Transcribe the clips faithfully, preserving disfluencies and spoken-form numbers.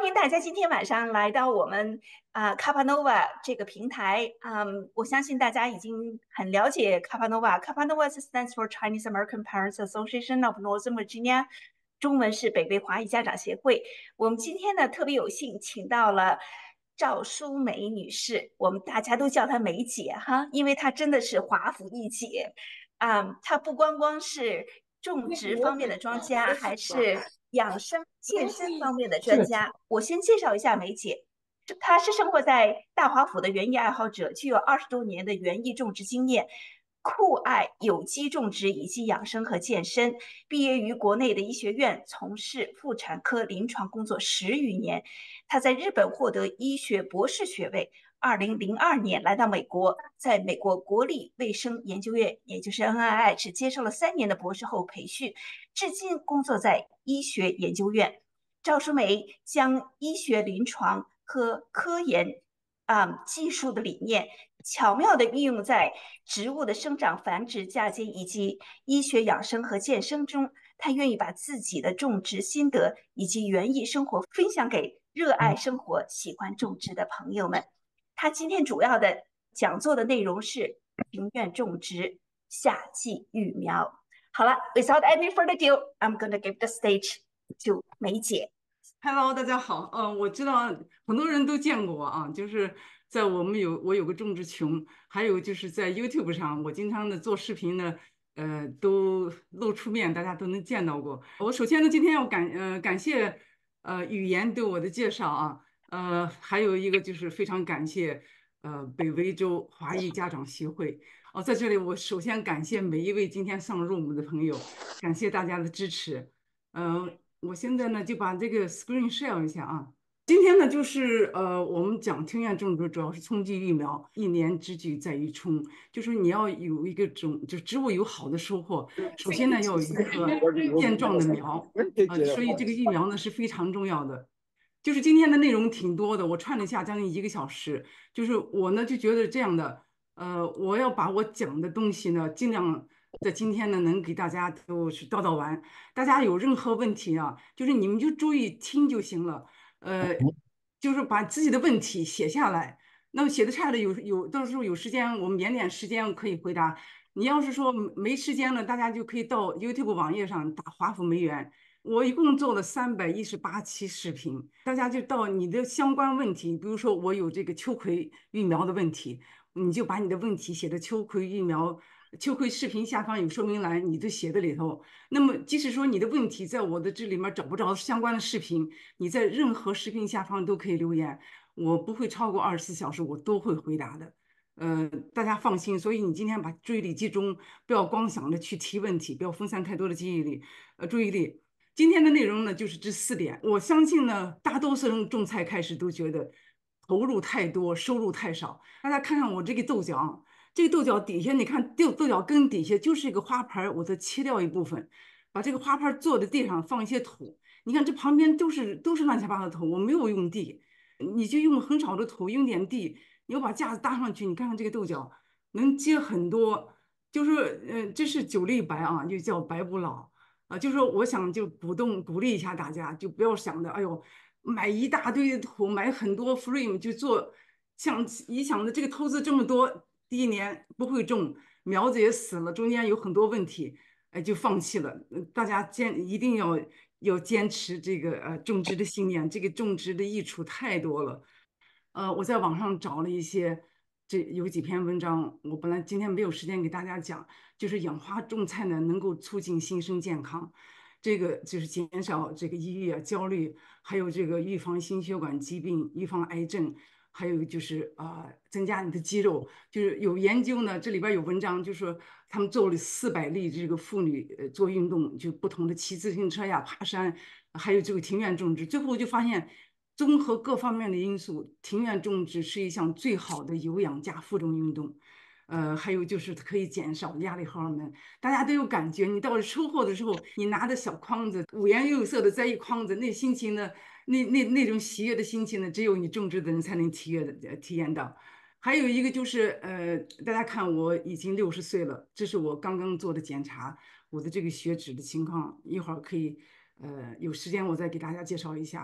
迎大家今天晚上来到我们啊、Capanova 这个平台。嗯，我相信大家已经很了解 Capanova。Capanova stands for Chinese American Parents Association of Northern Virginia，中文是北美华裔家长协会。我们今天呢特别有幸请到了赵淑梅女士，我们大家都叫她梅姐哈，因为她真的是华府一姐。啊、她不光光是种植方面的专家，还是养生健身方面的专家。我先介绍一下梅姐，她是生活在大华府的园艺爱好者，具有二十多年的园艺种植经验，酷爱有机种植以及养生和健身。毕业于国内的医学院，从事妇产科临床工作十余年。她在日本获得医学博士学位。二零零二年来到美国，在美国国立卫生研究院，也就是 N I H，接受了三年的博士后培训，至今工作在医学研究院。赵淑梅将医学临床和科研啊、嗯技术的理念巧妙地运用在植物的生长、繁殖、嫁接以及医学养生和健身中。他愿意把自己的种植心得以及园艺生活分享给热爱生活、喜欢种植的朋友们。他今天主要的讲座的内容是庭院种植、夏季育苗。好了，without any further ado，I'm gonna give the stage to 梅姐。 Hello，大家好。呃，我知道很多人都见过我啊，就是在我们有我有个种植群，还有就是在 YouTube 上，我经常的做视频呢，呃，都露出面，大家都能见到过。我首先呢，今天要感呃感谢呃语言对我的介绍啊，呃，还有一个就是非常感谢呃北威州华裔家长协会。哦，在这里我首先感谢每一位今天上 room 的朋友，感谢大家的支持。嗯、我现在呢就把这个 screen share 一下啊。今天呢就是呃，我们讲庭院种植主要是冲击育苗，一年之计在于春，就是你要有一个种，就植物有好的收获，首先呢要有一棵健壮的苗啊、所以这个育苗呢是非常重要的。就是今天的内容挺多的，我串了一下将近一个小时。就是我呢就觉得这样的，呃，我要把我讲的东西呢，尽量在今天呢能给大家都是叨叨完。大家有任何问题啊，就是你们就注意听就行了。呃，就是把自己的问题写下来。那么写的差的有有，到时候有时间我们延点时间可以回答。你要是说没时间了，大家就可以到 YouTube 网页上打华府梅园。我一共做了三百一十八期视频，大家就到你的相关问题，比如说我有这个秋葵育苗的问题，你就把你的问题写在秋葵育苗、秋葵视频下方有说明栏，你就写在里头。那么即使说你的问题在我的这里面找不着相关的视频，你在任何视频下方都可以留言，我不会超过二十四小时，我都会回答的。呃，大家放心，所以你今天把注意力集中，不要光想着去提问题，不要分散太多的记忆力，呃，注意力。今天的内容呢，就是这四点。我相信呢，大多数人种菜开始都觉得投入太多，收入太少。大家看看我这个豆角啊，这个豆角底下，你看豆豆角根底下就是一个花盆儿，我再切掉一部分，把这个花盆儿坐在地上放一些土。你看这旁边都是都是乱七八糟的土，我没有用地，你就用很少的土，用点地，你要把架子搭上去，你看看这个豆角能结很多。就是呃，这是九粒白啊，就叫白不老。啊，就是说我想就鼓动鼓励一下大家，就不要想着哎呦买一大堆的土，买很多 frame 就做，想一想着这个投资这么多，第一年不会种，苗子也死了，中间有很多问题，哎就放弃了。呃大家坚一定要要坚持这个呃种植的信念，这个种植的益处太多了。呃，我在网上找了一些，这有几篇文章，我本来今天没有时间给大家讲，就是养花种菜呢，能够促进心身健康，这个就是减少这个抑郁啊、焦虑，还有这个预防心血管疾病、预防癌症，还有就是啊、呃增加你的肌肉。就是有研究呢，这里边有文章，就说他们做了四百例这个妇女呃做运动，就不同的骑自行车呀、爬山，还有这个庭院种植，最后就发现。综合各方面的因素，庭院种植是一项最好的有氧加负重运动。呃，还有就是可以减少压力荷尔蒙，大家都有感觉。你到了收获的时候，你拿着小筐子，五颜六色的摘一筐子，那心情呢，那那那种喜悦的心情呢，只有你种植的人才能体验的体验到。还有一个就是，呃，大家看我已经六十岁了，这是我刚刚做的检查，我的这个血脂的情况，一会儿可以，呃，有时间我再给大家介绍一下。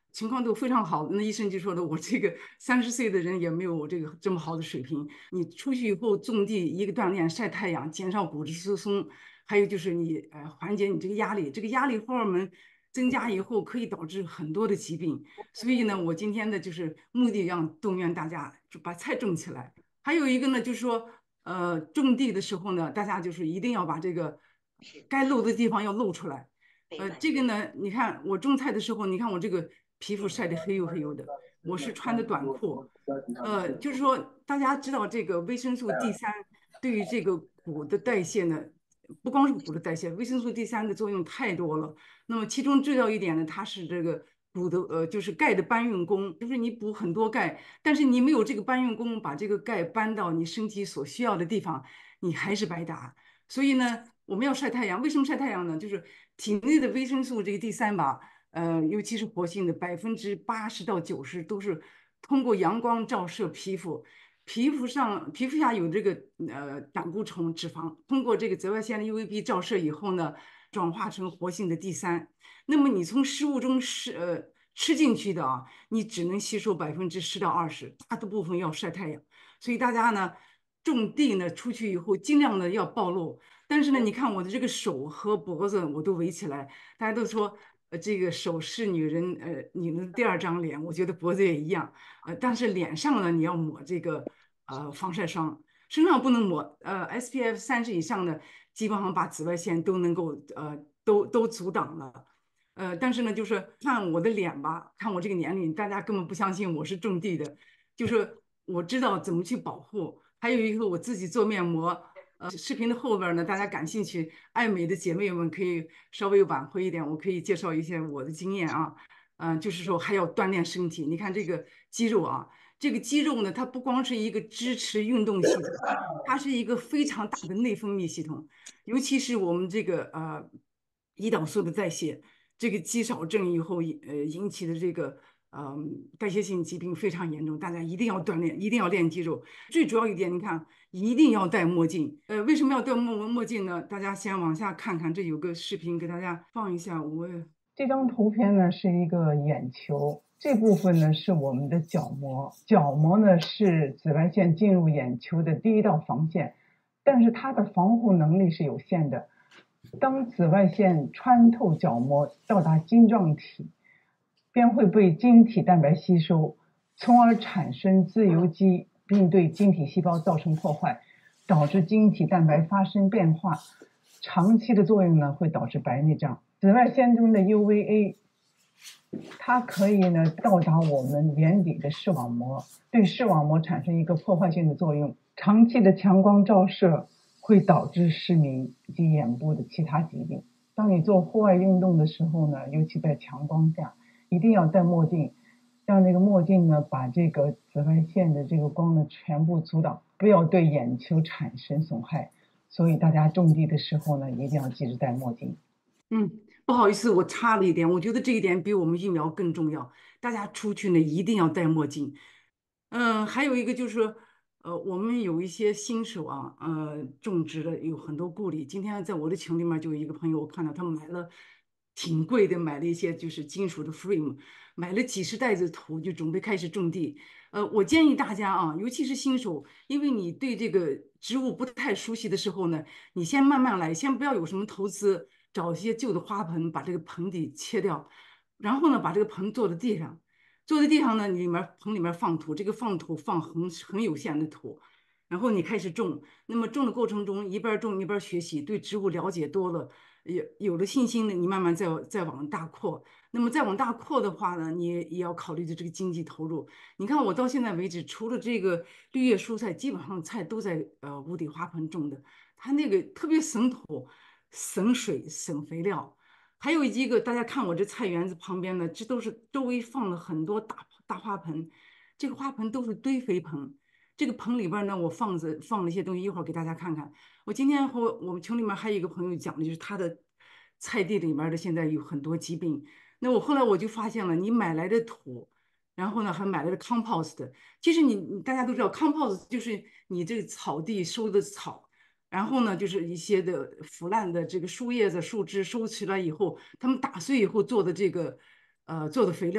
情况都非常好，那医生就说的，我这个三十岁的人也没有我这个这么好的水平。你出去以后种地，一个锻炼，晒太阳，减少骨质疏松，还有就是你呃缓解你这个压力，这个压力荷尔蒙增加以后可以导致很多的疾病。所以呢，我今天的就是目的让动员大家就把菜种起来。还有一个呢，就是说呃种地的时候呢，大家就是一定要把这个该露的地方要露出来。呃，这个呢，你看我种菜的时候，你看我这个皮肤晒得黑黝黑黝的，我是穿的短裤，呃，就是说大家知道这个维生素 D 三对于这个骨的代谢呢，不光是骨的代谢，维生素 D 三的作用太多了。那么其中重要一点呢，它是这个骨的呃，就是钙的搬运工，就是你补很多钙，但是你没有这个搬运工把这个钙搬到你身体所需要的地方，你还是白搭。所以呢，我们要晒太阳。为什么晒太阳呢？就是体内的维生素这个 D 三吧，呃，尤其是活性的，百分之八十到九十都是通过阳光照射皮肤，皮肤上皮肤下有这个呃胆固醇脂肪，通过这个紫外线的 U V B 照射以后呢，转化成活性的 D 三。那么你从食物中吃呃吃进去的啊，你只能吸收百分之十到二十，大的部分要晒太阳。所以大家呢，种地呢出去以后尽量的要暴露。但是呢，你看我的这个手和脖子我都围起来，大家都说，呃，这个手是女人，呃，女人的第二张脸，我觉得脖子也一样，呃，但是脸上呢，你要抹这个呃防晒霜，身上不能抹，呃，S P F 三十以上的，基本上把紫外线都能够，呃，都都阻挡了。呃，但是呢，就是看我的脸吧，看我这个年龄，大家根本不相信我是种地的，就是我知道怎么去保护。还有一个我自己做面膜，呃，视频的后边呢，大家感兴趣爱美的姐妹们可以稍微挽回一点，我可以介绍一些我的经验啊，嗯、就是说还要锻炼身体。你看这个肌肉啊，这个肌肉呢，它不光是一个支持运动系统，它是一个非常大的内分泌系统，尤其是我们这个呃胰岛素的代谢。这个肌少症以后引呃引起的这个呃代谢性疾病非常严重，大家一定要锻炼，一定要练肌肉。最主要一点，你看一定要戴墨镜。呃，为什么要戴墨墨镜呢？大家先往下看看，这有个视频给大家放一下。我这张图片呢是一个眼球，这部分呢是我们的角膜，角膜呢是紫外线进入眼球的第一道防线，但是它的防护能力是有限的。当紫外线穿透角膜到达晶状体，便会被晶体蛋白吸收，从而产生自由基，并对晶体细胞造成破坏，导致晶体蛋白发生变化。长期的作用呢，会导致白内障。紫外线中的 U V A， 它可以呢到达我们眼底的视网膜，对视网膜产生一个破坏性的作用。长期的强光照射会导致失明以及眼部的其他疾病。当你做户外运动的时候呢，尤其在强光下，一定要戴墨镜，让这个墨镜呢把这个紫外线的这个光呢全部阻挡，不要对眼球产生损害。所以大家种地的时候呢，一定要记着戴墨镜。 嗯，不好意思，我差了一点，我觉得这一点比我们疫苗更重要。大家出去呢一定要戴墨镜。嗯，还有一个就是，呃，我们有一些新手啊，呃，种植的有很多顾虑。今天在我的群里面就有一个朋友，我看到他买了挺贵的，买了一些就是金属的 frame，买了几十袋子土，就准备开始种地。呃，我建议大家啊，尤其是新手，因为你对这个植物不太熟悉的时候呢，你先慢慢来，先不要有什么投资，找一些旧的花盆，把这个盆底切掉，然后呢，把这个盆坐在地上。坐在地上呢，里面盆里面放土，这个放土放很很有限的土，然后你开始种。那么种的过程中，一边种一边学习，对植物了解多了，有有了信心呢，你慢慢再再往大扩。那么再往大扩的话呢，你也要考虑的这个经济投入。你看我到现在为止，除了这个绿叶蔬菜，基本上菜都在呃无底花盆种的，它那个特别省土、省水、省肥料。还有一个，大家看我这菜园子旁边呢，这都是周围放了很多大大花盆，这个花盆都是堆肥盆。这个盆里边呢，我放着放了一些东西，一会儿给大家看看。我今天和我们群里面还有一个朋友讲的，就是他的菜地里面的现在有很多疾病。那我后来我就发现了，你买来的土，然后呢还买来的 compost，其实你你大家都知道，compost 就是你这个草地收的草。然后呢，就是一些的腐烂的这个树叶子、树枝收起来以后，它们打碎以后做的这个，呃，做的肥料。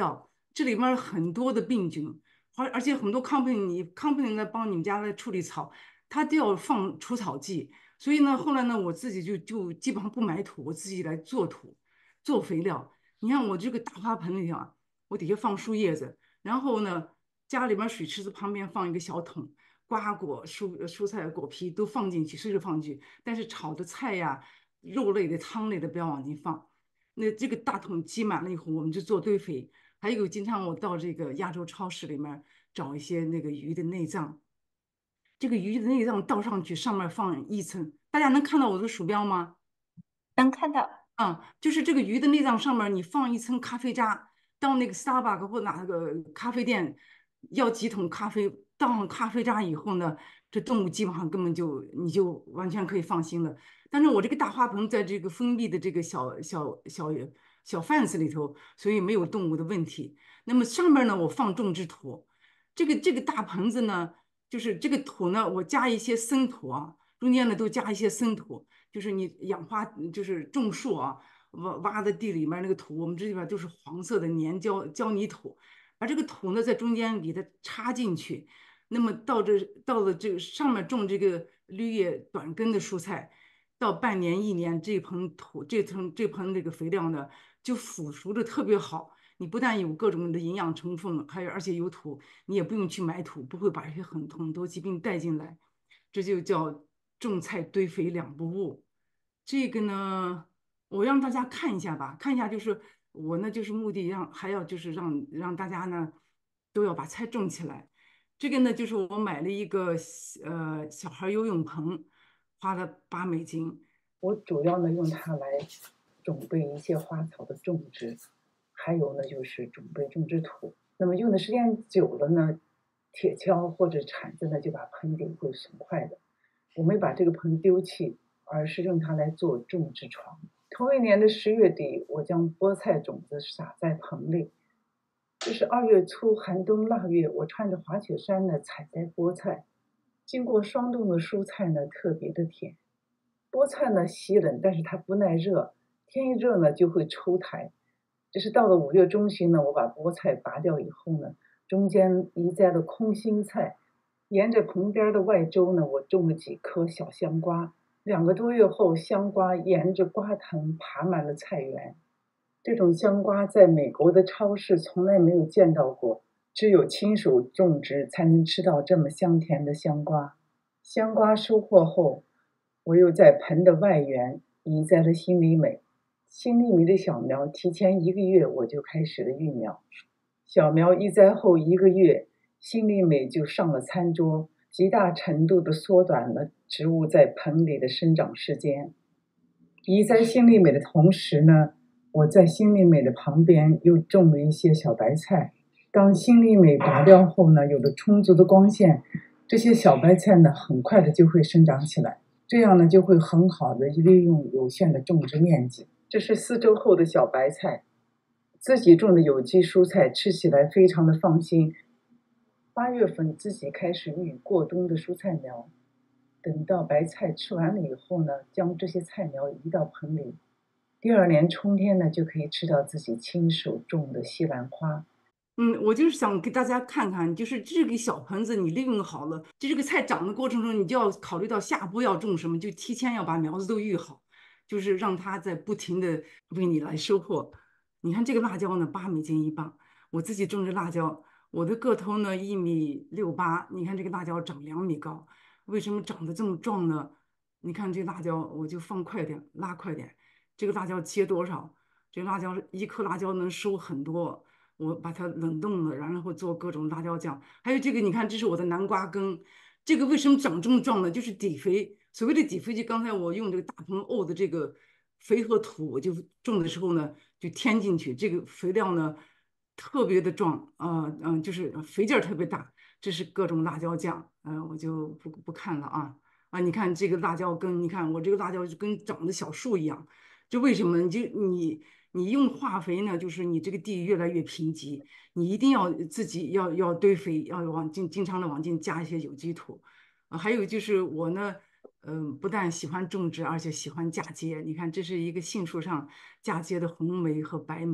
这里面很多的病菌，而而且很多 company 你 company 呢帮你们家来处理草，它都要放除草剂，所以呢，后来呢，我自己就就基本上不买土，我自己来做土，做肥料。你看我这个大花盆里头啊，我底下放树叶子，然后呢，家里面水池子旁边放一个小桶，瓜果、蔬蔬菜、果皮都放进去，随时放进去。但是炒的菜呀、肉类的、汤类的不要往进放。那这个大桶积满了以后，我们就做堆肥。还有经常我到这个亚洲超市里面找一些那个鱼的内脏，这个鱼的内脏倒上去，上面放一层，大家能看到我的鼠标吗？ 能看到。 嗯，就是这个鱼的内脏上面你放一层咖啡渣，到那个 Starbucks 或哪个咖啡店要几桶咖啡，倒上咖啡渣以后呢，这动物基本上根本就你就完全可以放心了。但是我这个大花盆在这个封闭的这个小小小小 fence 里头，所以没有动物的问题。那么上面呢，我放种植土，这个这个大盆子呢，就是这个土呢，我加一些生土啊，中间呢都加一些生土。就是你养花，就是种树啊，挖挖的地里面那个土，我们这里边都是黄色的粘胶胶泥土，把这个土呢在中间给它插进去，那么到这到了这个上面种这个绿叶短根的蔬菜，到半年一年，这盆土这盆这盆这个肥料呢就腐熟的特别好。你不但有各种的营养成分，还有而且有土，你也不用去买土，不会把一些很很多疾病带进来。这就叫种菜堆肥两不误。这个呢，我让大家看一下吧，看一下就是我呢就是目的让还要就是让让大家呢都要把菜种起来。这个呢就是我买了一个呃小孩游泳盆，花了八美金。 我主要呢用它来准备一些花草的种植，还有呢就是准备种植土。那么用的时间久了呢，铁锹或者铲子呢就把盆底会损坏的。我没把这个盆丢弃，而是用它来做种植床。同一年的十月底，我将菠菜种子撒在盆里。这是二月初寒冬腊月，我穿着滑雪衫呢采摘菠菜。经过霜冻的蔬菜呢特别的甜。菠菜呢喜冷，但是它不耐热，天一热呢就会抽苔。这是到了五月中旬呢，我把菠菜拔掉以后呢，中间移栽了空心菜。沿着盆边的外周呢，我种了几棵小香瓜。两个多月后，香瓜沿着瓜藤爬满了菜园。这种香瓜在美国的超市从来没有见到过，只有亲手种植才能吃到这么香甜的香瓜。香瓜收获后，我又在盆的外缘移栽了新粒美。新粒美的小苗提前一个月我就开始了育苗。小苗移栽后一个月，新粒美就上了餐桌，极大程度地缩短了植物在盆里的生长时间。移栽新粒美的同时呢，我在新粒美的旁边又种了一些小白菜。当新粒美拔掉后呢，有了充足的光线，这些小白菜呢很快的就会生长起来，这样呢就会很好的利用有限的种植面积。这是四周后的小白菜，自己种的有机蔬菜，吃起来非常的放心。八月份自己开始育过冬的蔬菜苗，等到白菜吃完了以后呢，将这些菜苗移到盆里。第二年春天呢，就可以吃到自己亲手种的西兰花。 嗯，我就是想给大家看看，就是这个小盆子你利用好了，就这个菜长的过程中，你就要考虑到下步要种什么，就提前要把苗子都育好，就是让它在不停的为你来收获。你看这个辣椒呢，八美金一磅，我自己种的辣椒，我的个头呢一米六八，你看这个辣椒长两米高，为什么长得这么壮呢？你看这辣椒，我就放快点，拉快点，这个辣椒切多少？这个辣椒一颗辣椒能收很多。我把它冷冻了，然后做各种辣椒酱。还有这个，你看，这是我的南瓜根，这个为什么长这么壮呢？就是底肥。所谓的底肥，就刚才我用这个大棚沤的这个肥和土，我就种的时候呢，就添进去。这个肥料呢，特别的壮，啊、呃，嗯、呃，就是肥劲儿特别大。这是各种辣椒酱，嗯、呃，我就不不看了啊啊！你看这个辣椒根，你看我这个辣椒就跟长的小树一样。这为什么？你就你。你用化肥呢，就是你这个地越来越贫瘠，你一定要自己要要堆肥，要往进经常的往进加一些有机土。啊，还有就是我呢，嗯、不但喜欢种植，而且喜欢嫁接。你看，这是一个杏树上嫁接的红莓和白莓，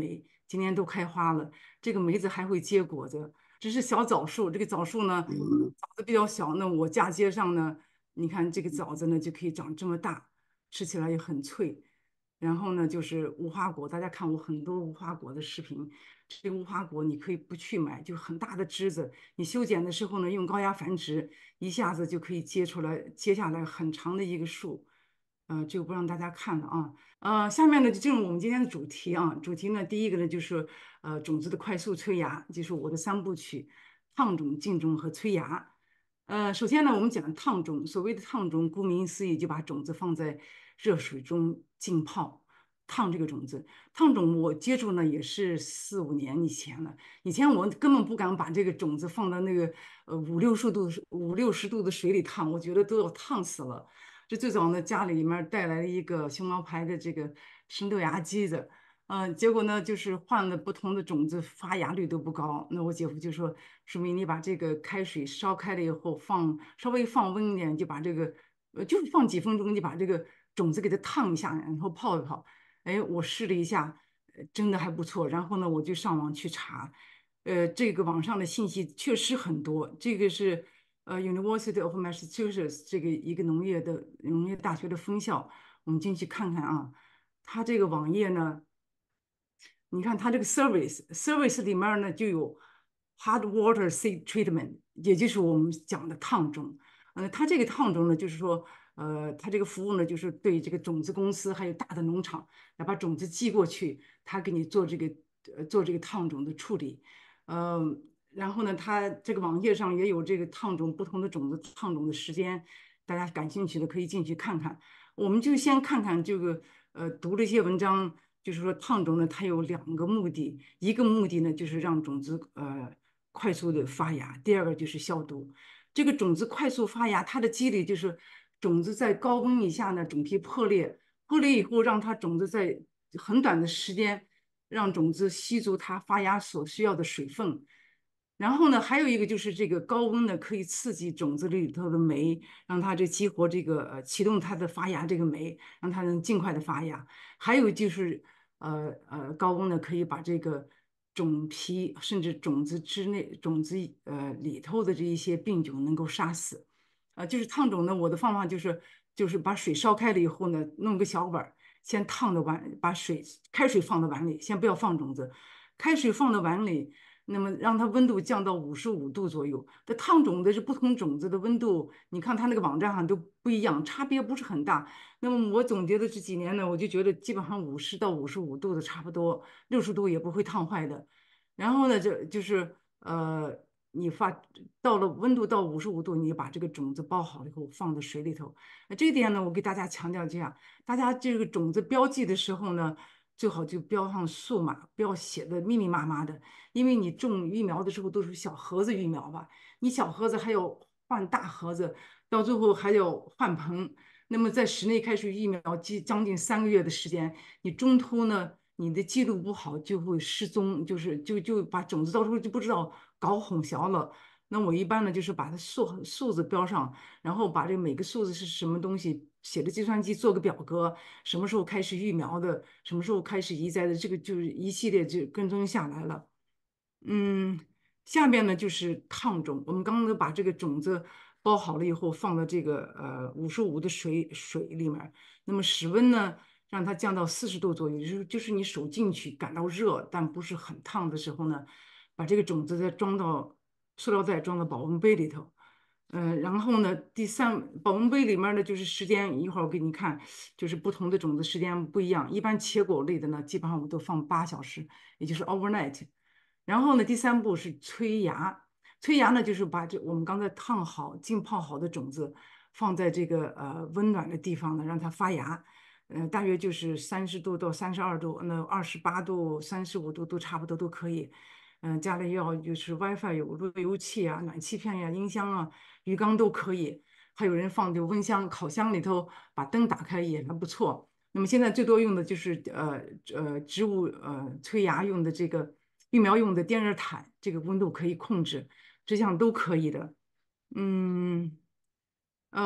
今年都开花了。这个梅子还会结果子，这是小枣树。这个枣树呢，枣子比较小，那我嫁接上呢，你看这个枣子呢就可以长这么大，吃起来也很脆。然后呢，就是无花果，大家看我很多无花果的视频。这个无花果你可以不去买，就很大的枝子，你修剪的时候呢，用高压繁殖，一下子就可以结出来，结下来很长的一个树。呃，这个不让大家看了啊。呃，下面呢就进入我们今天的主题啊。主题呢，第一个呢就是呃种子的快速催芽，就是我的三部曲：烫种、浸种和催芽。呃，首先呢，我们讲烫种。所谓的烫种，顾名思义，就把种子放在热水中浸泡，烫这个种子。烫种我接触呢也是四五年以前了，以前我根本不敢把这个种子放到那个呃五六十度、五六十度的水里烫，我觉得都要烫死了。这最早呢，家里面带来了一个熊猫牌的这个生豆芽机子。嗯，结果呢，就是换了不同的种子，发芽率都不高。那我姐夫就说，说明你把这个开水烧开了以后，放稍微放温一点，就把这个，呃，就是放几分钟，你把这个种子给它烫一下，然后泡一泡。哎，我试了一下，呃真的还不错。然后呢，我就上网去查，呃，这个网上的信息确实很多。这个是呃 University of Massachusetts 这个一个农业的农业大学的分校，我们进去看看啊。它这个网页呢。你看它这个 service service 里面呢就有 hot water seed treatment，也就是我们讲的烫种。呃，它这个烫种呢，就是说，呃，它这个服务呢，就是对这个种子公司还有大的农场，来把种子寄过去，他给你做这个呃做这个烫种的处理。呃，然后呢，它这个网页上也有这个烫种不同的种子烫种的时间，大家感兴趣的可以进去看看。我们就先看看这个呃读这些文章。就是说烫种呢，它有两个目的，一个目的呢就是让种子呃快速的发芽，第二个就是消毒。这个种子快速发芽，它的机理就是种子在高温以下呢，种皮破裂，破裂以后让它种子在很短的时间让种子吸足它发芽所需要的水分。然后呢，还有一个就是这个高温呢，可以刺激种子里头的酶，让它这激活这个呃启动它的发芽这个酶，让它能尽快的发芽。还有就是呃呃高温呢，可以把这个种皮甚至种子之内种子呃里头的这一些病菌能够杀死。呃，就是烫种呢，我的方法就是就是把水烧开了以后呢，弄个小碗儿，先烫的碗，把水开水放到碗里，先不要放种子，开水放到碗里。那么让它温度降到五十五度左右。这烫种的是不同种子的温度，你看它那个网站上都不一样，差别不是很大。那么我总结的这几年呢，我就觉得基本上五十到五十五度的差不多，六十度也不会烫坏的。然后呢，这就是呃，你发到了温度到五十五度，你把这个种子包好了以后放在水里头。那这一点呢，我给大家强调这样，大家这个种子标记的时候呢，最好就标上数码，不要写的密密麻麻的，因为你种育苗的时候都是小盒子育苗吧，你小盒子还要换大盒子，到最后还要换盆。那么在室内开始育苗，将将近三个月的时间，你中途呢，你的记录不好就会失踪，就是就就把种子到时候就不知道搞混淆了。那我一般呢，就是把它数数字标上，然后把这个每个数字是什么东西写着计算机做个表格，什么时候开始育苗的，什么时候开始移栽的，这个就是一系列就跟踪下来了。嗯，下面呢就是烫种。我们刚刚都把这个种子包好了以后，放到这个呃五十五的水水里面。那么室温呢，让它降到四十度左右，就是就是你手进去感到热，但不是很烫的时候呢，把这个种子再装到塑料袋，装到保温杯里头。呃，然后呢，第三保温杯里面呢，就是时间，一会儿我给你看，就是不同的种子时间不一样。一般茄果类的呢，基本上我都放八小时，也就是 overnight。然后呢，第三步是催芽。催芽呢，就是把这我们刚才烫好、浸泡好的种子放在这个呃温暖的地方呢，让它发芽。呃，大约就是三十度到三十二度，那二十八度、三十五度都差不多都可以。嗯、家里要就是 WiFi 有路由器啊、暖气片呀、音箱啊、鱼缸都可以。还有人放这个温箱、烤箱里头，把灯打开也还不错。那么现在最多用的就是呃呃植物呃催芽用的这个育苗用的电热毯，这个温度可以控制，这项都可以的。嗯，呃，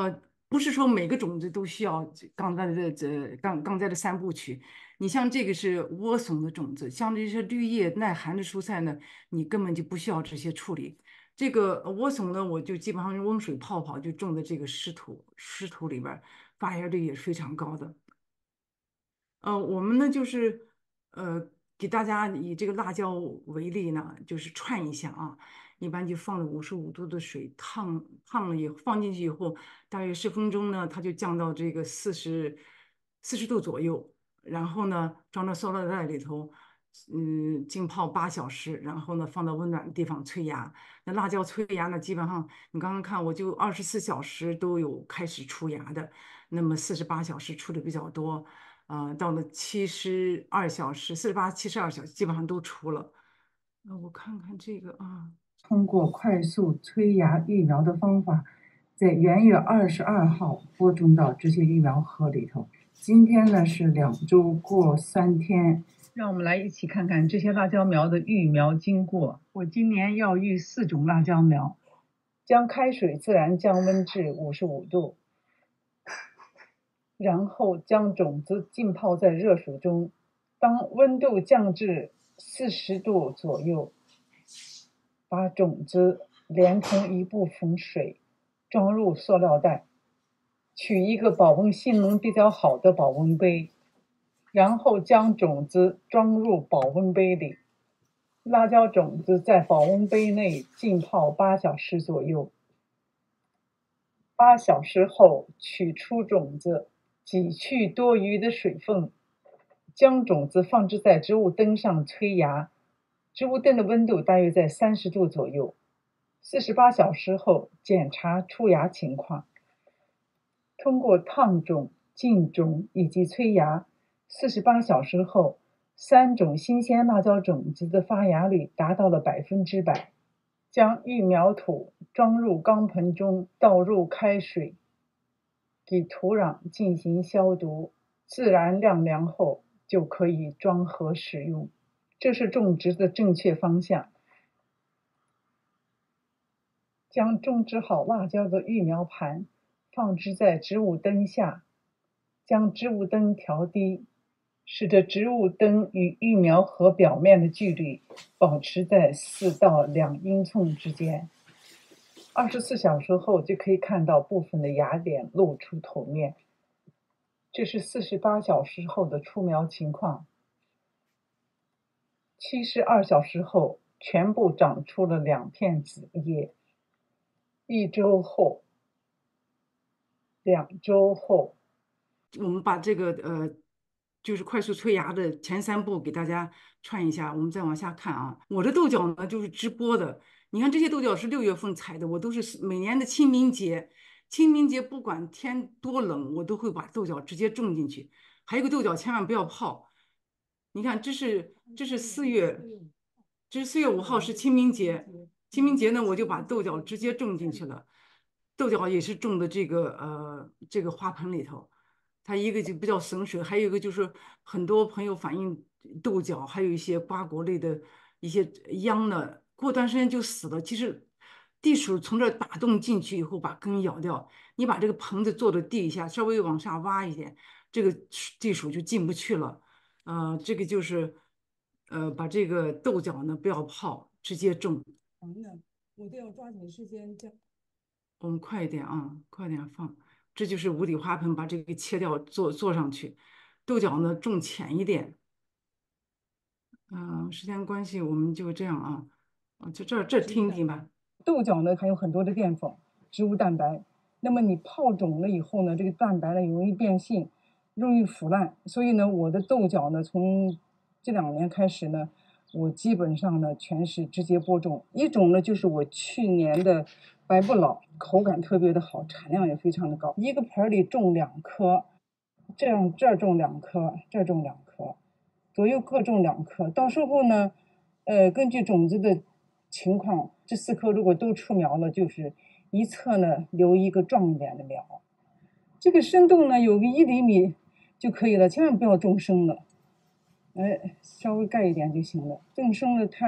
不是说每个种子都需要刚才的这刚刚才的三部曲。你像这个是莴笋的种子，像这些绿叶耐寒的蔬菜呢，你根本就不需要这些处理。这个莴笋呢，我就基本上用温水泡泡就种在这个湿土湿土里边儿，发芽率也是非常高的。呃，我们呢就是呃给大家以这个辣椒为例呢，就是串一下啊，一般就放了五十五度的水烫烫了以后放进去以后，大约十分钟呢，它就降到这个四十四十度左右，然后呢装到塑料袋里头，嗯，浸泡八小时，然后呢放到温暖的地方催芽。那辣椒催芽呢，基本上你刚刚看我就二十四小时都有开始出芽的，那么四十八小时出的比较多。呃，到了七十二小时，四十八、七十二小时基本上都出了。那我看看这个啊， 通过快速催芽育苗的方法，在元月二十二号播种到这些育苗盒里头。今天呢是两周过三天，让我们来一起看看这些辣椒苗的育苗经过。我今年要育四种辣椒苗，将开水自然降温至五十五度，然后将种子浸泡在热水中，当温度降至四十度左右，把种子连同一部分水装入塑料袋，取一个保温性能比较好的保温杯，然后将种子装入保温杯里。辣椒种子在保温杯内浸泡八小时左右。八小时后取出种子，挤去多余的水分，将种子放置在植物灯上催芽。植物灯的温度大约在三十度左右。四十八小时后检查出芽情况。通过烫种、浸种以及催芽，四十八小时后，三种新鲜辣椒种子的发芽率达到了百分之百。将育苗土装入缸盆中，倒入开水，给土壤进行消毒，自然晾凉后就可以装盒使用。这是种植的正确方向。将种植好辣椒的育苗盘放置在植物灯下，将植物灯调低，使得植物灯与育苗盒表面的距离保持在四到两英寸之间。二十四小时后就可以看到部分的芽点露出头面。这是四十八小时后的出苗情况。七十二小时后，全部长出了两片子叶。一周后，两周后， 我们把这个呃，就是快速催芽的前三步给大家串一下，我们再往下看啊。我的豆角呢就是直播的，你看这些豆角是六月份采的，我都是每年的清明节，清明节不管天多冷，我都会把豆角直接种进去。还有个豆角千万不要泡。你看，这是这是四月，这是四月五号是清明节，清明节呢我就把豆角直接种进去了。豆角也是种的这个呃这个花盆里头，它一个就比较省水，还有一个就是很多朋友反映豆角还有一些瓜果类的一些秧呢，过段时间就死了。其实地鼠从这儿打洞进去以后把根咬掉，你把这个盆子做的地一下，稍微往下挖一点，这个地鼠就进不去了。呃，这个就是呃把这个豆角呢不要泡，直接种。 长的，我都要抓紧时间将。 我们快一点啊，快点放。这就是无底花盆，把这个切掉，做做上去。豆角呢种浅一点。嗯、时间关系我们就这样啊，啊，就这儿这儿听听吧。 豆角呢含有很多的淀粉、植物蛋白，那么你泡种了以后呢，这个蛋白呢容易变性，容易腐烂，所以呢，我的豆角呢从这两年开始呢，我基本上呢全是直接播种。一种呢就是我去年的白不老，口感特别的好，产量也非常的高，一个盆里种两颗，这样这儿种两颗，这儿种两颗，左右各种两颗。到时候呢，呃，根据种子的情况，这四颗如果都出苗了，就是一侧呢留一个壮一点的苗。这个深度呢有个一厘米就可以了，千万不要种深了，哎，稍微盖一点就行了。种深了它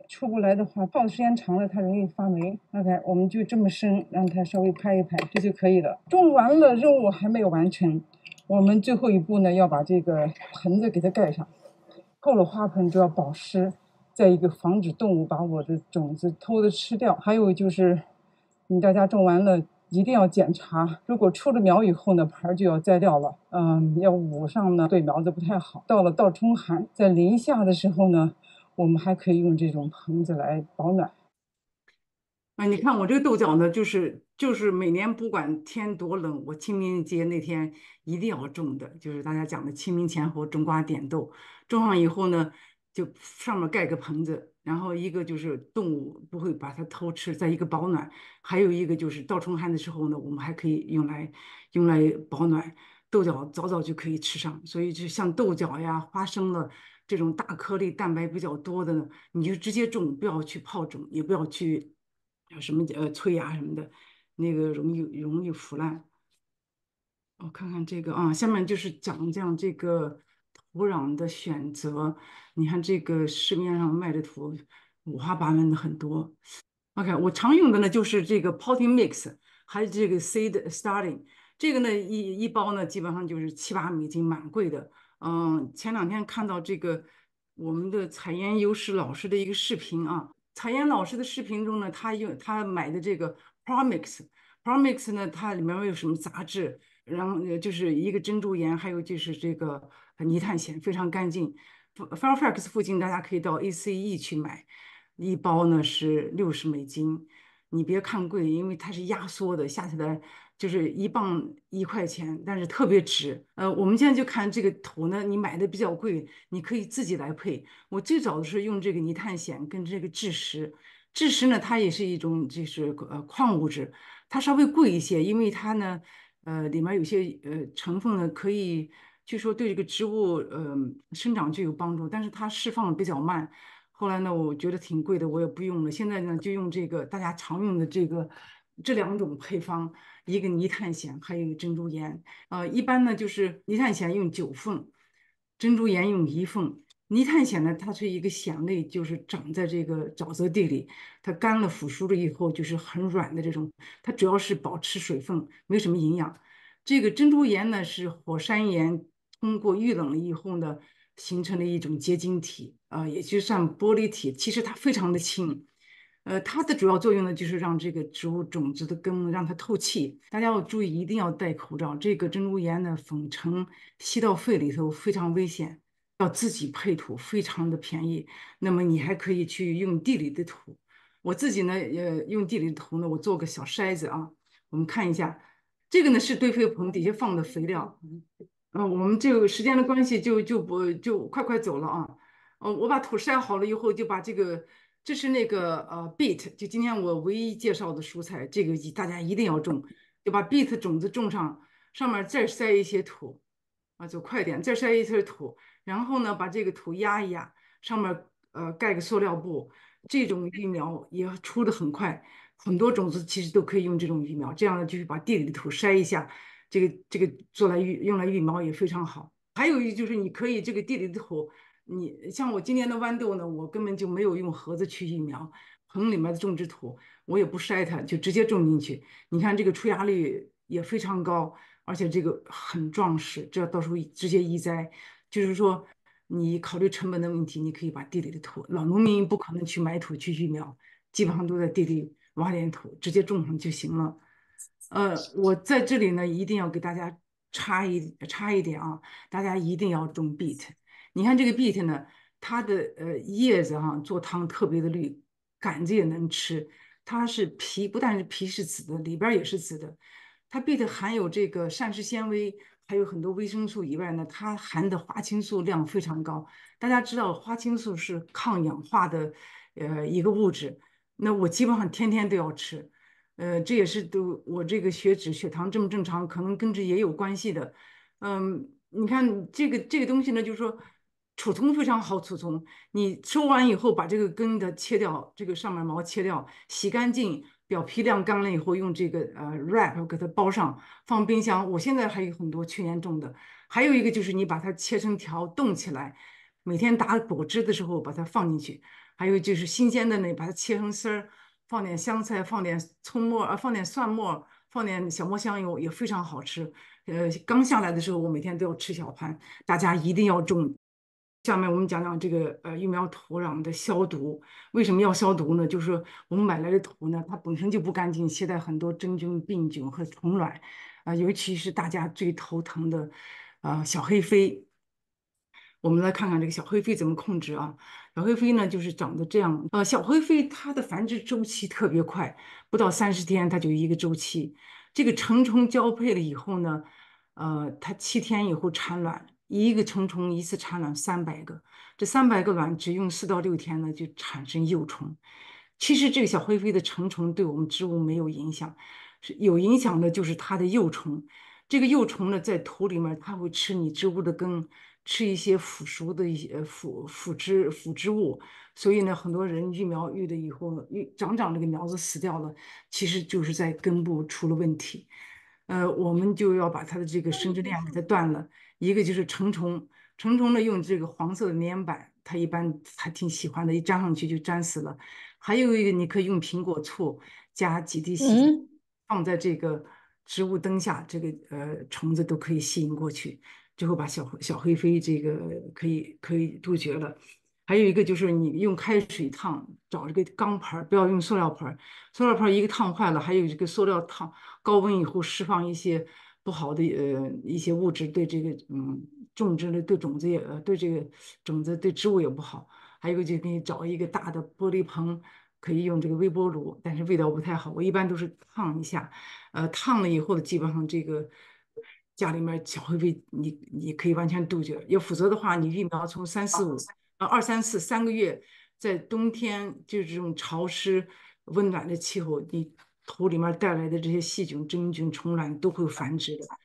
出不来的话，泡的时间长了它容易发霉。OK，我们就这么生，让它稍微拍一拍，这就可以了。种完了，任务还没有完成，我们最后一步呢，要把这个盆子给它盖上。够了花盆就要保湿，再一个防止动物把我的种子偷的吃掉。还有就是，你大家种完了一定要检查，如果出了苗以后呢，盆就要摘掉了。嗯，要捂上呢，对苗子不太好。到了倒春寒，在零下的时候呢，我们还可以用这种盆子来保暖。 啊，你看我这个豆角呢，就是就是每年不管天多冷，我清明节那天一定要种的，就是大家讲的清明前后种瓜点豆。种上以后呢，就上面盖个棚子，然后一个就是动物不会把它偷吃，再一个保暖，还有一个就是倒春寒的时候呢，我们还可以用来用来保暖。豆角早早就可以吃上，所以就像豆角呀、花生了这种大颗粒、蛋白比较多的呢，你就直接种，不要去泡种，也不要去。有什么呃催芽什么的，那个容易容易腐烂。我看看这个啊，下面就是讲讲这个土壤的选择。你看这个市面上卖的土五花八门的很多。OK，我常用的呢就是这个 potting mix，还有这个 seed starting。这个呢一一包呢基本上就是七八美金，蛮贵的。嗯，前两天看到这个我们的采烟优势老师的一个视频啊，采烟老师的视频中呢，他用他买的这个 Promix，Promix 呢它里面没有什么杂质，然后呃就是一个珍珠岩，还有就是这个呃泥炭藓，非常干净。Fairfax 附近大家可以到 A C E 去买。一包呢是六十美金，你别看贵，因为它是压缩的，下起来就是一磅一块钱，但是特别值。呃，我们现在就看这个土呢，你买的比较贵，你可以自己来配。我最早的是用这个泥炭藓跟这个蛭石，蛭石呢它也是一种就是呃矿物质，它稍微贵一些，因为它呢呃里面有些呃成分呢可以。据说对这个植物呃生长就有帮助，但是它释放的比较慢。后来呢，我觉得挺贵的，我也不用了。现在呢，就用这个大家常用的这个这两种配方，一个泥炭藓，还有一个珍珠岩。呃，一般呢就是泥炭藓用九份，珍珠岩用一份。泥炭藓呢，它是一个藓类，就是长在这个沼泽地里，它干了腐熟了以后就是很软的这种，它主要是保持水分，没什么营养。这个珍珠岩呢是火山岩通过遇冷了以后呢。形成了一种结晶体，啊、也就像玻璃体，其实它非常的轻。呃，它的主要作用呢，就是让这个植物种子的根让它透气。大家要注意，一定要戴口罩。这个珍珠岩的粉尘吸到肺里头非常危险，要自己配土，非常的便宜。那么你还可以去用地里的土。我自己呢，呃，用地里的土呢，我做个小筛子啊，我们看一下，这个呢是堆肥棚底下放的肥料。嗯，我们这个时间的关系就就不就快快走了啊。呃，我把土筛好了以后，就把这个，这是那个呃 beet，就今天我唯一介绍的蔬菜，这个一大家一定要种，就把 beet 种子种上，上面再筛一些土，啊，走快点，再筛一些土，然后呢把这个土压一压，上面呃盖个塑料布，这种育苗也出的很快，很多种子其实都可以用这种育苗，这样呢就是把地里的土筛一下。这个这个做来育用来育苗也非常好。还有一就是你可以这个地里的土，你像我今年的豌豆呢，我根本就没有用盒子去育苗，棚里面的种植土我也不筛它，就直接种进去。你看这个出芽率也非常高，而且这个很壮实，这到时候直接移栽。就是说，你考虑成本的问题，你可以把地里的土，老农民不可能去买土去育苗，基本上都在地里挖点土，直接种上就行了。呃，我在这里呢，一定要给大家插一插一点啊，大家一定要种 beet。你看这个 beet 呢，它的呃叶子哈、做汤特别的绿，杆子也能吃。它是皮，不但是皮是紫的，里边儿也是紫的。它 beet 含有这个膳食纤维，还有很多维生素以外呢，它含的花青素量非常高。大家知道花青素是抗氧化的呃一个物质，那我基本上天天都要吃。呃，这也是都我这个血脂、血糖这么正常，可能跟这也有关系的。嗯，你看这个这个东西呢，就是说储存非常好储存。你收完以后，把这个根的切掉，这个上面毛切掉，洗干净，表皮晾干了以后，用这个呃 wrap 给它包上，放冰箱。我现在还有很多去年种的，还有一个就是你把它切成条冻起来，每天打果汁的时候把它放进去。 还有就是新鲜的呢，把它切成丝儿，放点香菜，放点葱末，呃，放点蒜末，放点小磨香油，也非常好吃。呃，刚下来的时候，我每天都要吃小盘，大家一定要种。下面我们讲讲这个呃育苗土壤的消毒。为什么要消毒呢？就是我们买来的土呢，它本身就不干净，携带很多真菌、病菌和虫卵，啊、尤其是大家最头疼的，啊、小黑飞。我们来看看这个小灰飞怎么控制啊？小灰飞呢，就是长得这样。呃，小灰飞它的繁殖周期特别快，不到三十天它就一个周期。这个成虫交配了以后呢，呃，它七天以后产卵，一个成虫一次产卵三百个，这三百个卵只用四到六天呢就产生幼虫。其实这个小灰飞的成虫对我们植物没有影响，是有影响的就是它的幼虫。这个幼虫呢，在土里面，它会吃你植物的根，吃一些腐熟的一些腐腐殖腐殖物，所以呢，很多人育苗育的以后，育长长这个苗子死掉了，其实就是在根部出了问题。呃，我们就要把它的这个生殖链给它断了。一个就是成虫，成虫呢用这个黄色的粘板，它一般还挺喜欢的，一粘上去就粘死了。还有一个，你可以用苹果醋加几滴洗洁， 嗯， 放在这个植物灯下，这个呃虫子都可以吸引过去，最后把小小黑飞这个可以可以杜绝了。还有一个就是你用开水烫，找这个钢盆儿，不要用塑料盆儿。塑料盆儿一个烫坏了，还有这个塑料烫高温以后释放一些不好的呃一些物质，对这个嗯种植的对种子也呃对这个种子对植物也不好。还有一个就给你找一个大的玻璃盆，可以用这个微波炉，但是味道不太好。我一般都是烫一下，呃，烫了以后基本上这个家里面小灰灰你你可以完全杜绝，要否则的话，你育苗从三四五呃二三四三个月，在冬天就是这种潮湿温暖的气候，你土里面带来的这些细菌、真菌、虫卵都会繁殖的。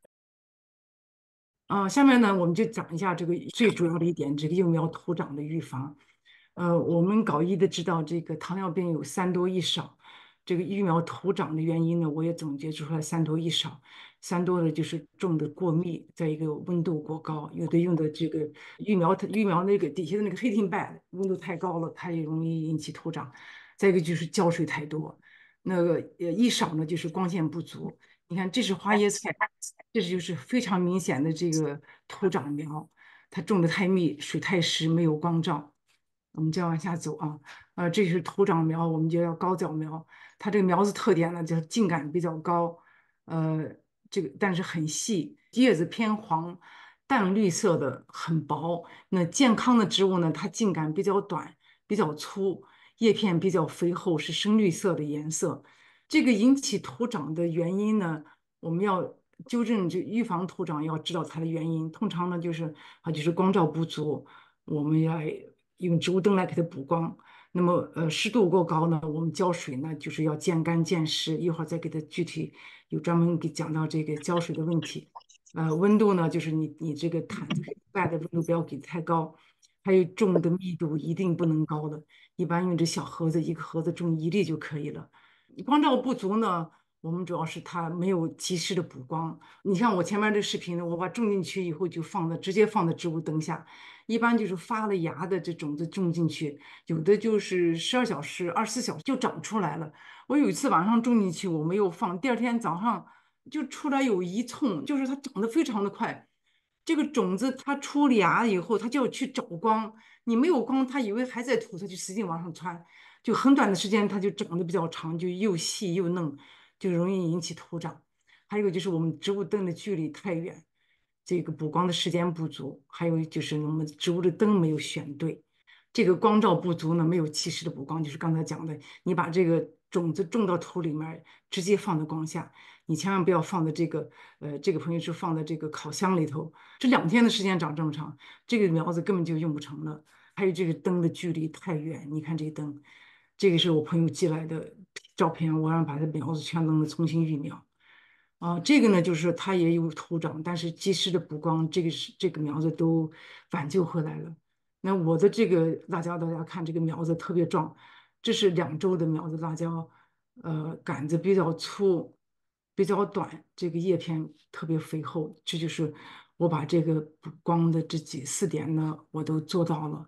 啊、下面呢，我们就讲一下这个最主要的一点，这个幼苗土长的预防。呃，我们搞医的知道，这个糖尿病有三多一少。这个育苗土长的原因呢，我也总结出来三多一少。三多的就是种的过密，再一个温度过高，有的用的这个育苗它育苗那个底下的那个黑tin bag 温度太高了，它也容易引起土长。再一个就是浇水太多，那个呃一少呢就是光线不足。你看，这是花椰菜，这就是非常明显的这个土长苗，它种的太密，水太湿，没有光照。我们再往下走啊，呃，这是土长苗，我们就叫高脚苗。它这个苗子特点呢，就是茎秆比较高，呃，这个但是很细，叶子偏黄，淡绿色的，很薄。那健康的植物呢，它茎秆比较短，比较粗，叶片比较肥厚，是深绿色的颜色。这个引起土长的原因呢，我们要纠正这预防土长，要知道它的原因。通常呢，就是啊，就是光照不足，我们要用植物灯来给它补光。那么呃，湿度过高呢，我们浇水呢，就是要见干见湿。一会儿再给它具体有专门给讲到这个浇水的问题。呃，温度呢，就是你你这个毯子外的温度不要给太高，还有种的密度一定不能高的，一般用这小盒子，一个盒子种一粒就可以了。光照不足呢，我们主要是它没有及时的补光。你像我前面这视频呢，我把种进去以后就放在直接放在植物灯下，一般就是发了芽的这种子种进去，有的就是十二小时、二十四小时就长出来了。我有一次晚上种进去，我没有放，第二天早上就出来有一丛，就是它长得非常的快。这个种子它出了芽以后，它就要去找光，你没有光，它以为还在土，它就使劲往上窜。就很短的时间它就长得比较长，就又细又嫩，就容易引起土长。还有就是我们植物灯的距离太远，这个补光的时间不足，还有就是我们植物的灯没有选对，这个光照不足呢，没有及时的补光，就是刚才讲的，你把这个种子种到土里面，直接放在光下，你千万不要放在这个呃这个朋友是放在这个烤箱里头，这两天的时间长这么长，这个苗子根本就用不成了。还有这个灯的距离太远，你看这个灯。这个是我朋友寄来的照片，我让把这苗子全弄了重新育苗。啊，这个呢就是它也有土长，但是及时的补光，这个是这个苗子都挽救回来了。那我的这个辣椒，大家看这个苗子特别壮，这是两周的苗子辣椒，呃，杆子比较粗，比较短，这个叶片特别肥厚，这就是我把这个补光的这几四点呢，我都做到了。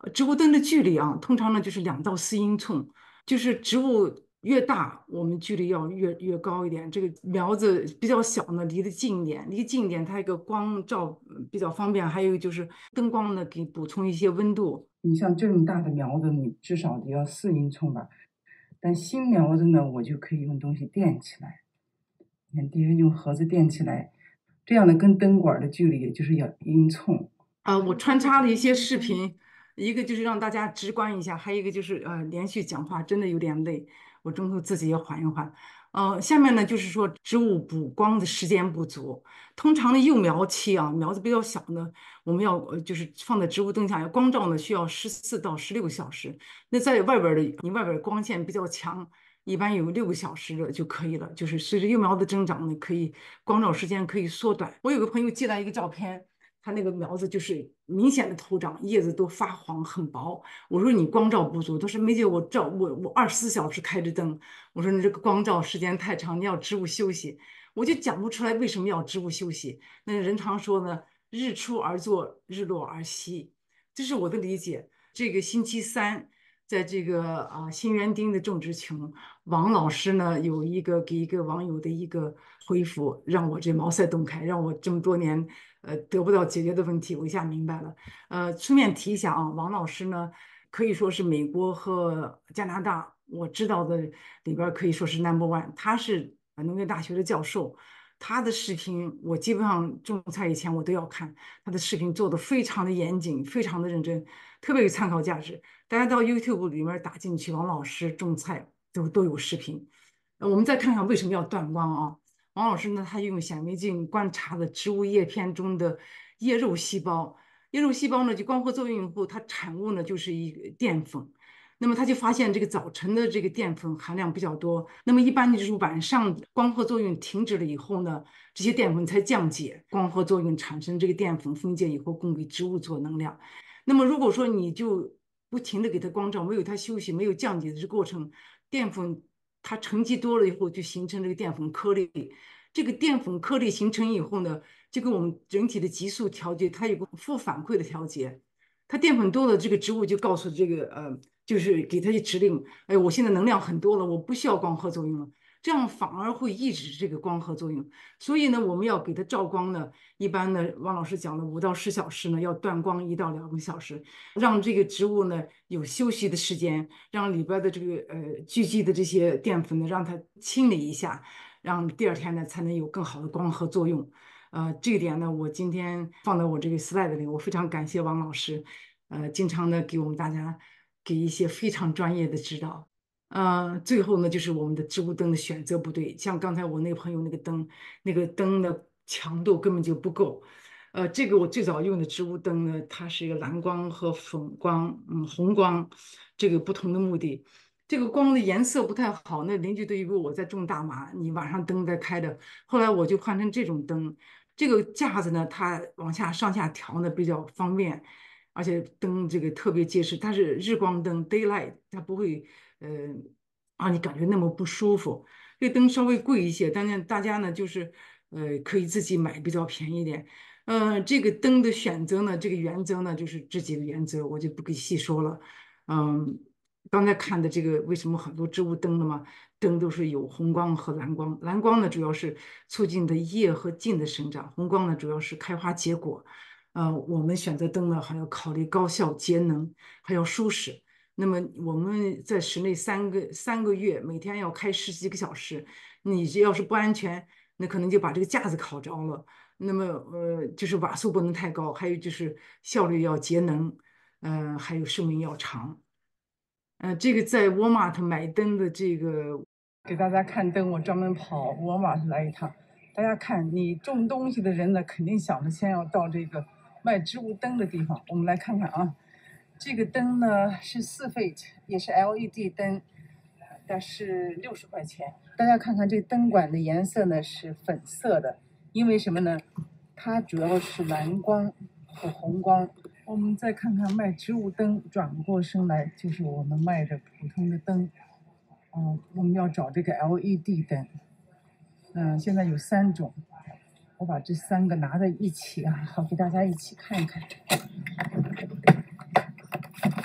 植物灯的距离啊，通常呢就是两到四英寸，就是植物越大，我们距离要越越高一点。这个苗子比较小呢，离得近一点，离近一点，它一个光照比较方便，还有就是灯光呢给补充一些温度。 你像这么大的苗子，你至少得要四英寸吧。但新苗子呢，我就可以用东西垫起来。你看，爹用盒子垫起来，这样的跟灯管的距离也就是要英寸。 啊、呃，我穿插了一些视频，一个就是让大家直观一下，还有一个就是呃连续讲话真的有点累，我中途自己也缓一缓。呃，下面呢就是说植物补光的时间不足，通常的幼苗期啊，苗子比较小呢，我们要呃就是放在植物灯下，要光照呢需要十四到十六小时。那在外边的你外边光线比较强，一般有六个小时的就可以了。就是随着幼苗的增长呢，可以光照时间可以缩短。我有个朋友寄来一个照片。它那个苗子就是明显的头长，叶子都发黄，很薄。我说你光照不足，他说梅姐我照我我二十四小时开着灯。我说你这个光照时间太长，你要植物休息。我就讲不出来为什么要植物休息。那人常说呢，日出而作，日落而息，这是我的理解。这个星期三，在这个啊新园丁的种植群，王老师呢有一个给一个网友的一个回复，让我这茅塞顿开，让我这么多年。呃，得不到解决的问题，我一下明白了。呃，顺便提一下啊，王老师呢，可以说是美国和加拿大我知道的里边可以说是 number one。他是农业大学的教授，他的视频我基本上种菜以前我都要看，他的视频做的非常的严谨，非常的认真，特别有参考价值。大家到 YouTube 里面打进去，王老师种菜都都有视频。呃，我们再看看为什么要断光啊？王老师呢，他用显微镜观察了植物叶片中的叶肉细胞，叶肉细胞呢，就光合作用以后，它产物呢就是一个淀粉。那么他就发现这个早晨的这个淀粉含量比较多，那么一般就是晚上光合作用停止了以后呢，这些淀粉才降解，光合作用产生这个淀粉分解以后，供给植物做能量。那么如果说你就不停的给它光照，没有它休息，没有降解的这过程，淀粉它沉积多了以后，就形成这个淀粉颗粒。这个淀粉颗粒形成以后呢，就跟我们人体的激素调节，它有个负反馈的调节。它淀粉多了，这个植物就告诉这个呃，就是给它一指令，哎，我现在能量很多了，我不需要光合作用了。这样反而会抑制这个光合作用。所以呢，我们要给它照光呢，一般呢，王老师讲的五到十小时呢，要断光一到两个小时，让这个植物呢有休息的时间，让里边的这个呃聚集的这些淀粉呢，让它清理一下，让第二天呢才能有更好的光合作用。呃，这一点呢，我今天放在我这个 slide 里，我非常感谢王老师，呃，经常的给我们大家给一些非常专业的指导。呃，最后呢，就是我们的植物灯的选择不对，像刚才我那个朋友那个灯，那个灯的强度根本就不够。呃，这个我最早用的植物灯呢，它是一个蓝光和粉光，嗯，红光，这个不同的目的。这个光的颜色不太好，那邻居都以为我在种大麻，你晚上灯在开的。后来我就换成这种灯，这个架子呢，它往下上下调呢比较方便，而且灯这个特别结实，它是日光灯 daylight，它不会呃让你感觉那么不舒服。这个灯稍微贵一些，但是大家呢就是呃可以自己买，比较便宜一点。呃，这个灯的选择呢，这个原则呢就是这几个原则，我就不给细说了。嗯，刚才看的这个为什么很多植物灯的嘛，灯都是有红光和蓝光。蓝光呢主要是促进的叶和茎的生长，红光呢主要是开花结果。呃，我们选择灯呢还要考虑高效、节能，还要舒适。那么我们在室内三个三个月，每天要开十几个小时，你这要是不安全，那可能就把这个架子烤着了。那么呃，就是瓦数不能太高，还有就是效率要节能，呃，还有寿命要长。呃，这个在沃尔玛买灯的这个， 给大家看灯，我专门跑沃尔玛来一趟。大家看，你种东西的人呢，肯定想着先要到这个卖植物灯的地方。我们来看看啊，这个灯呢是四 feet， 也是 L E D 灯，但是六十块钱。大家看看这灯管的颜色呢是粉色的，因为什么呢？它主要是蓝光和红光。我们再看看卖植物灯，转过身来就是我们卖的普通的灯。嗯，我们要找这个 L E D 灯。嗯，现在有三种，我把这三个拿在一起啊，好给大家一起看一看。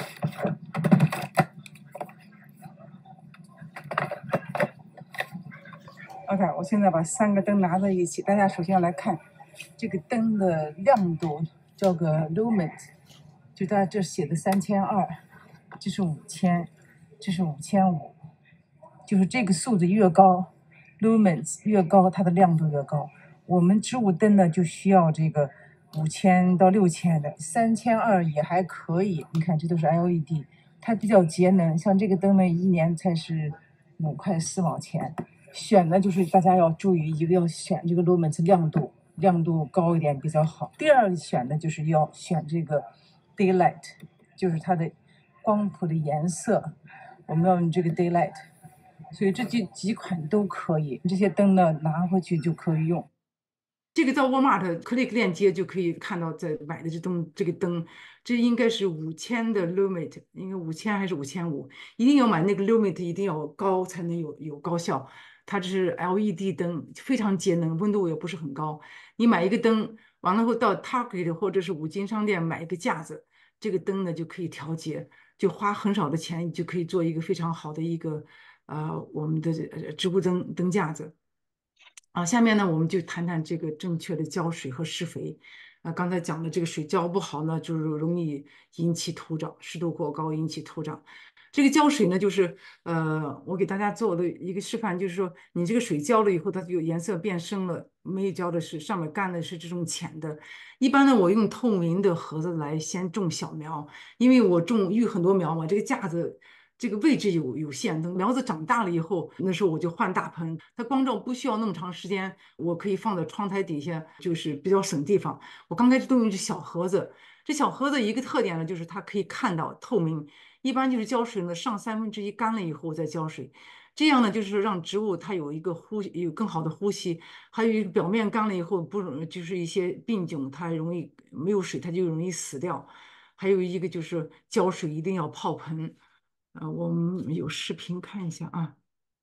OK，我现在把三个灯拿在一起，大家首先要来看这个灯的亮度，叫个 lumen， 就在这写的三千二，这是五千，这是五千五，就是这个数字越高 ，lumens 越高，它的亮度越高。我们植物灯呢就需要这个五千到六千的，三千二也还可以。你看，这都是 L E D， 它比较节能。像这个灯呢，一年才是五块四毛钱。选的就是大家要注意，一个要选这个 lumens 亮度，亮度高一点比较好。第二个选的就是要选这个 daylight， 就是它的光谱的颜色，我们要用这个 daylight。所以这几几款都可以，这些灯呢拿回去就可以用。 这个在沃尔玛的 Click 链接就可以看到，在买的这灯，这个灯，这应该是五千的 Lumit， 应该五千还是五千五，一定要买那个 Lumit， 一定要高才能有有高效。它这是 L E D 灯，非常节能，温度也不是很高。你买一个灯，完了后到 Target 或者是五金商店买一个架子，这个灯呢就可以调节，就花很少的钱，你就可以做一个非常好的一个呃我们的呃植物灯灯架子。啊，下面呢，我们就谈谈这个正确的浇水和施肥。啊，刚才讲的这个水浇不好呢，就是容易引起土长，湿度过高引起土长。这个浇水呢，就是呃，我给大家做的一个示范，就是说你这个水浇了以后，它就颜色变深了，没有浇的是上面干的是这种浅的。一般呢，我用透明的盒子来先种小苗，因为我种育很多苗嘛，这个架子。这个位置有有限，等苗子长大了以后，那时候我就换大盆，它光照不需要那么长时间，我可以放在窗台底下，就是比较省地方。我刚开始都用这小盒子，这小盒子一个特点呢，就是它可以看到透明，一般就是浇水呢上三分之一干了以后再浇水，这样呢就是让植物它有一个呼有更好的呼吸，还有一个表面干了以后不容就是一些病菌它容易没有水它就容易死掉，还有一个就是浇水一定要泡盆。呃，我们有视频看一下啊，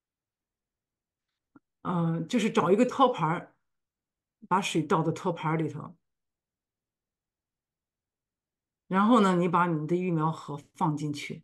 呃，就是找一个托盘儿，把水倒到托盘儿里头，然后呢，你把你的育苗盒放进去，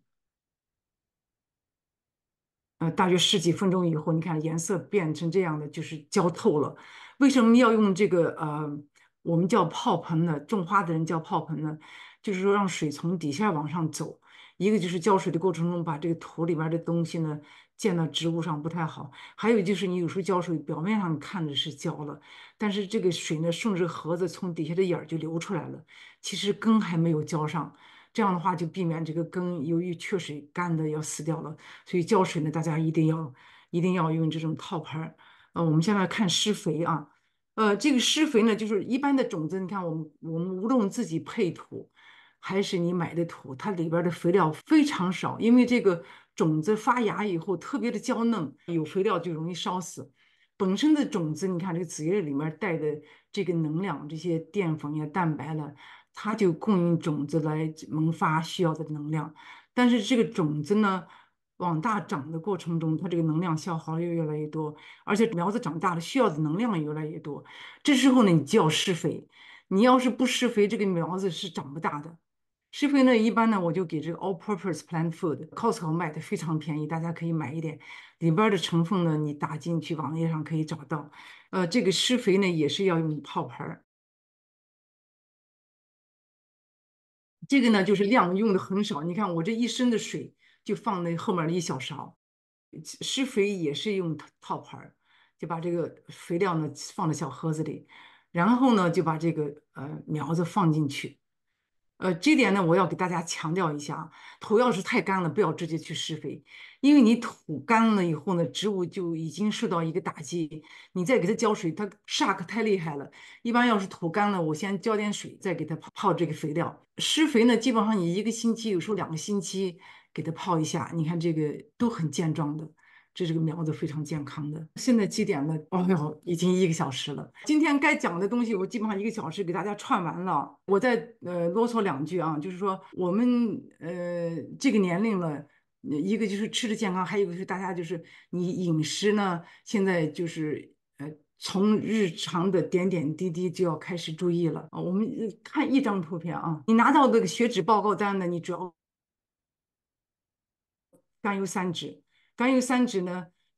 呃，大约十几分钟以后，你看颜色变成这样的，就是浇透了。为什么要用这个呃，我们叫泡盆呢？种花的人叫泡盆呢，就是说让水从底下往上走。一个就是浇水的过程中，把这个土里边的东西呢溅到植物上不太好；还有就是你有时候浇水，表面上看着是浇了，但是这个水呢顺着盒子从底下的眼儿就流出来了，其实根还没有浇上。这样的话就避免这个根由于缺水干的要死掉了。所以浇水呢，大家一定要一定要用这种套盆儿。呃，我们现在看施肥啊，呃，这个施肥呢，就是一般的种子，你看我们我们无论自己配土，还是你买的土，它里边的肥料非常少，因为这个种子发芽以后特别的娇嫩，有肥料就容易烧死。本身的种子，你看这个子叶里面带的这个能量，这些淀粉呀、蛋白了，它就供应种子来萌发需要的能量。但是这个种子呢，往大长的过程中，它这个能量消耗又越来越多，而且苗子长大了需要的能量也越来越多。这时候呢，你就要施肥。你要是不施肥，这个苗子是长不大的。施肥呢，一般呢，我就给这个 all-purpose plant food，Costco 卖的非常便宜，大家可以买一点。里边的成分呢，你打进去网页上可以找到。呃，这个施肥呢，也是要用泡盆儿。这个呢，就是量用的很少。你看我这一升的水就放那后面的一小勺。施肥也是用套套盆儿，就把这个肥料呢放在小盒子里，然后呢就把这个呃苗子放进去。呃，这点呢，我要给大家强调一下啊，土要是太干了，不要直接去施肥，因为你土干了以后呢，植物就已经受到一个打击，你再给它浇水，它 shock 太厉害了。一般要是土干了，我先浇点水，再给它泡泡这个肥料。施肥呢，基本上你一个星期，有时候两个星期给它泡一下，你看这个都很健壮的。这是个苗子非常健康的。现在几点了？哦哟，已经一个小时了。今天该讲的东西，我基本上一个小时给大家串完了。我再呃啰嗦两句啊，就是说我们呃这个年龄了，一个就是吃的健康，还有一个是大家就是你饮食呢，现在就是呃从日常的点点滴滴就要开始注意了啊。我们呃看一张图片啊，你拿到这个血脂报告单呢，你主要甘油三酯。甘油三酯呢，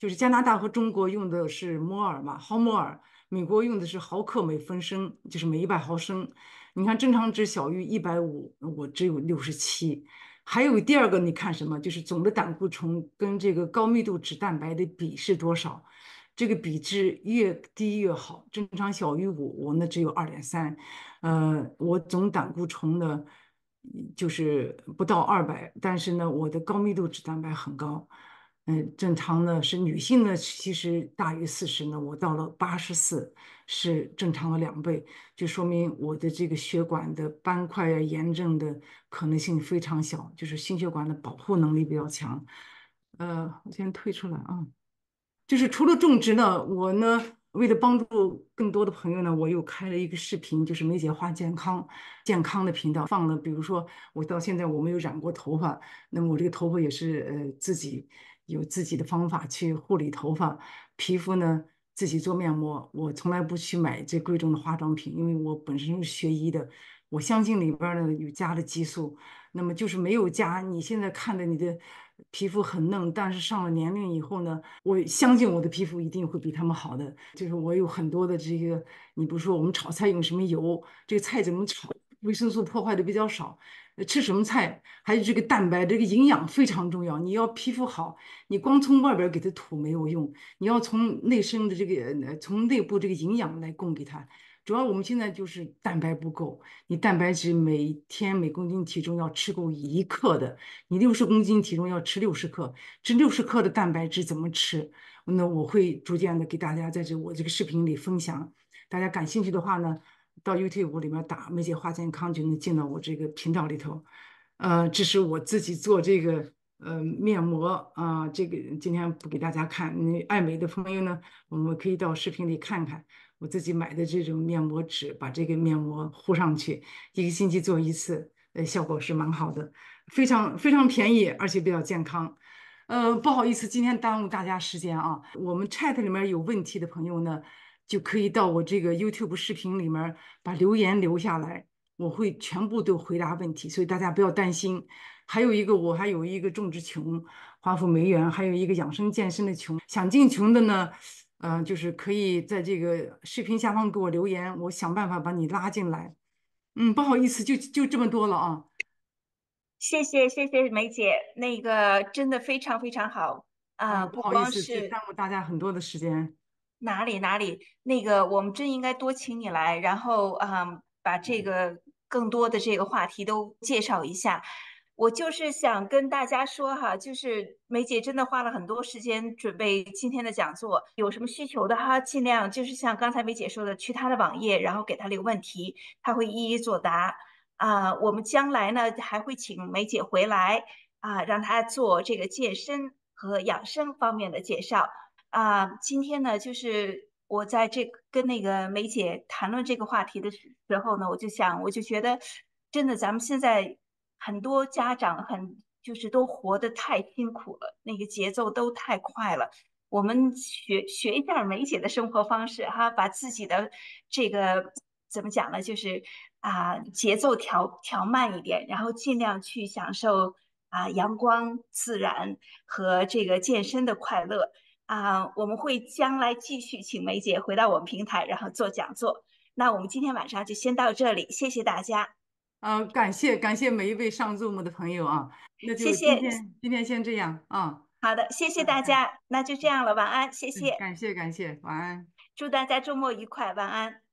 就是加拿大和中国用的是摩尔嘛，毫摩尔，美国用的是毫克每分升，就是每一百毫升。你看正常值小于一百五，我只有六十七。还有第二个，你看什么？就是总的胆固醇跟这个高密度脂蛋白的比是多少？这个比值越低越好，正常小于五，我呢只有二点三。呃，我总胆固醇呢就是不到二百，但是呢，我的高密度脂蛋白很高。嗯，正常呢是女性呢，其实大于四十呢，我到了八十四，是正常的两倍，就说明我的这个血管的斑块啊、炎症的可能性非常小，就是心血管的保护能力比较强。呃，我先退出来啊。就是除了种植呢，我呢为了帮助更多的朋友呢，我又开了一个视频，就是梅姐话健康健康的频道，放了，比如说我到现在我没有染过头发，那么我这个头发也是呃自己有自己的方法去护理头发，皮肤呢自己做面膜，我从来不去买这贵重的化妆品，因为我本身是学医的，我相信里边儿呢有加了激素，那么就是没有加，你现在看的你的皮肤很嫩，但是上了年龄以后呢，我相信我的皮肤一定会比他们好的。就是我有很多的这个，你比如说我们炒菜用什么油，这个菜怎么炒，维生素破坏的比较少，呃吃什么菜，还有这个蛋白，这个营养非常重要。你要皮肤好，你光从外边给它涂没有用，你要从内生的这个，呃从内部这个营养来供给它。主要我们现在就是蛋白不够，你蛋白质每天每公斤体重要吃够一克的，你六十公斤体重要吃六十克，这六十克的蛋白质怎么吃？那我会逐渐的给大家在这我这个视频里分享。大家感兴趣的话呢，到 YouTube 里面打"梅姐话健康"就能进到我这个频道里头。呃，这是我自己做这个呃面膜啊、这个今天不给大家看，你爱美的朋友呢，我们可以到视频里看看。我自己买的这种面膜纸，把这个面膜糊上去，一个星期做一次，呃，效果是蛮好的，非常非常便宜，而且比较健康。呃，不好意思，今天耽误大家时间啊。我们 chat 里面有问题的朋友呢，就可以到我这个 YouTube 视频里面把留言留下来，我会全部都回答问题，所以大家不要担心。还有一个，我还有一个种植群，华府梅园，还有一个养生健身的群，想进群的呢。嗯、呃就是可以在这个视频下方给我留言，我想办法把你拉进来。嗯，不好意思，就就这么多了啊。 谢谢谢谢梅姐，那个真的非常非常好啊、 啊，不不好意思，就光是耽误大家很多的时间。 哪里哪里，那个我们真应该多请你来，然后啊、把这个更多的这个话题都介绍一下。我就是想跟大家说哈，就是梅姐真的花了很多时间准备今天的讲座，有什么需求的哈，尽量就是像刚才梅姐说的，去她的网页，然后给她留问题，她会一一作答。啊、我们将来呢还会请梅姐回来啊、让她做这个健身和养生方面的介绍。啊，今天呢，就是我在这个跟那个梅姐谈论这个话题的时时候呢，我就想，我就觉得，真的，咱们现在很多家长很就是都活得太辛苦了，那个节奏都太快了。我们学学一下梅姐的生活方式哈，把自己的这个怎么讲呢，就是啊节奏调调慢一点，然后尽量去享受啊阳光、自然和这个健身的快乐。啊，我们会将来继续请梅姐回到我们平台，然后做讲座。那我们今天晚上就先到这里，谢谢大家， 呃，感谢感谢每一位上 Zoom 的朋友啊，那就今谢谢， 天今天先这样啊。 好的，谢谢嗯嗯大家，那就这样了，晚安，谢嗯， 谢， 感谢感谢，晚安。 祝大家周末愉快，晚安。